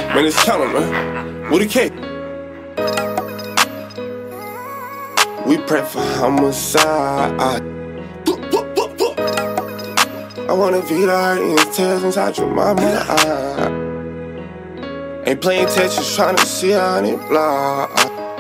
Man, it's counting, man. With a K. We pray for homicide. I wanna feel the hurt in his tears inside your mama eye. Ain't playing Tetris, tryna see how it block.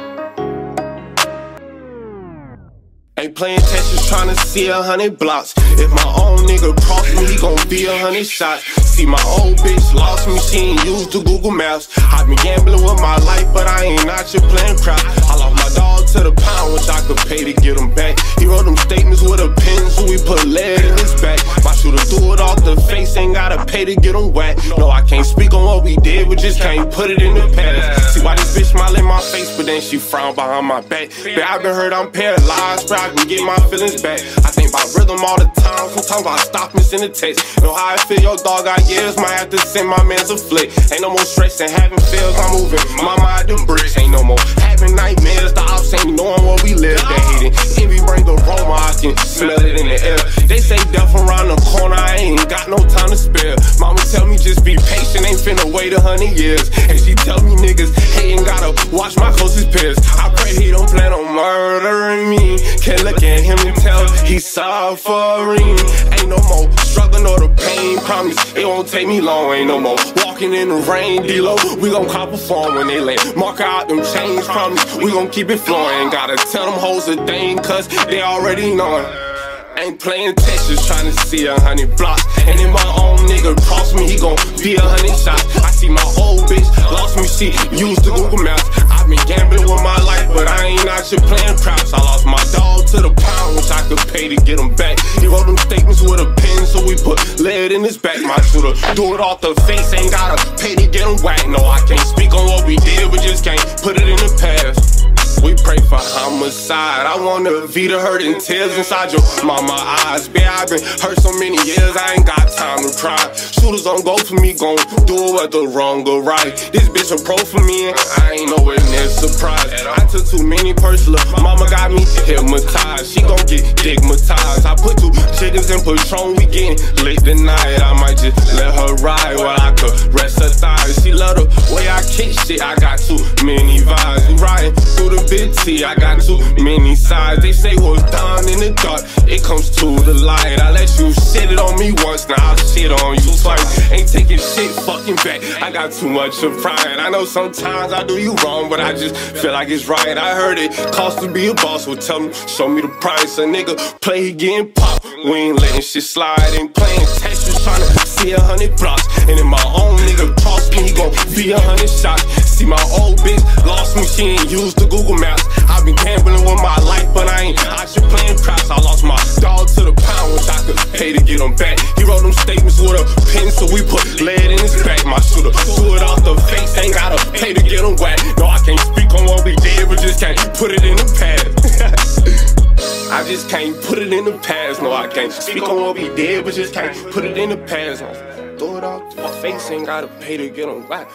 Ain't playing Tetris, tryna see 100 blocks. If my own nigga cross me, he gon' be 100 shots. See my old bitch lost me, she ain't used to Google Maps. I been gambling with my life, but I ain't out here playing crap. I lost my dog to the pound, which I could pay to get him back. He wrote them statements with a pen, so we put lead in his back. My shooter threw it off the face, ain't gotta pay to get him whacked. No, I can't speak on what we did, we just can't put it in the past. See why this bitch smile in my face, but then she frown behind my back. But I been hurt, I'm paralyzed, but I can get my feelings back. I think about rhythm all the time, sometimes I stop missing the text. Know how I feel, your dog got years, might have to send my mans a flick. Ain't no more stress and having feels, I'm moving my mind to bricks. Ain't no more having nightmares, the ops ain't knowing where we live. They hating, envy bring aroma, I can smell it in the air. They say death around the corner, I ain't got no time to spare. Mama tell me just be patient, ain't finna wait 100 years. And she tell me niggas hating, gotta watch my closest peers. I pray he don't plan on murdering me. Can't look at him and tell he's suffering. Ain't no more struggling or the pain, promise it won't take me long. Ain't no more walking in the rain, D-Lo, we gon' cop a form when they land. Mark out them chains, promise we gon' keep it flowing. Ain't gotta tell them hoes a thing, cause they already knowin'. Ain't playing Tetris, tryna see 100 blocks. And if my own nigga cross me, he gon' be 100 shots. I see my old bitch lost me, she used to Google Maps. I been gambling with my life, but I ain't out here playing craps. I lost my dog to the pound, which I could pay to get him back. He wrote them statements with a pen, so we put lead in his back. My shooter threw it off the face, ain't gotta pay to get him whacked. No, I can't speak on what we did, we just can't put it in the past. We pray for homicide. I wanna be the hurt and tears inside your mama eyes. Babe, I been hurt so many years, I ain't got time to cry. Shooters don't go for me, gon' do it whether wrong or right. This bitch a pro for me, and I ain't nowhere near surprised. I took too many personal, mama got me hypnotized. She gon' get stigmatized. I put 2 chickens in Patron, we getting lit tonight. I might just let her ride while I could rest her thighs. She love the way I kick shit, I got too many vibes. We riding through the big T, I got too many sides. They say what's done in the dark, it comes to the light. I let you shit it on me once, now I'll shit on you twice. Ain't taking shit fucking back, I got too much of pride. I know sometimes I do you wrong, but I just feel like it's right. I heard it cost to be a boss, well tell me, show me the price. A nigga play, he getting popped, we ain't letting shit slide. Ain't playing Tetris, tryna see 100 blocks. And if my own nigga cross me, he gon' be 100 shots. See my old bitch lost me, she ain't used to Google Maps. I been gambling with my life, but I ain't out here playing craps. I lost my dog to the pound, which I could pay to get him back. He wrote them statements with a pen, so we put lead in his back. My shooter threw it off the face, ain't gotta pay to get him whacked. No, I can't speak on what we did, we just can't put it in the past. I just can't put it in the past. No, I can't speak on what we did, but just can't put it in the past. Throw it off to my face, ain't gotta pay to get him whacked.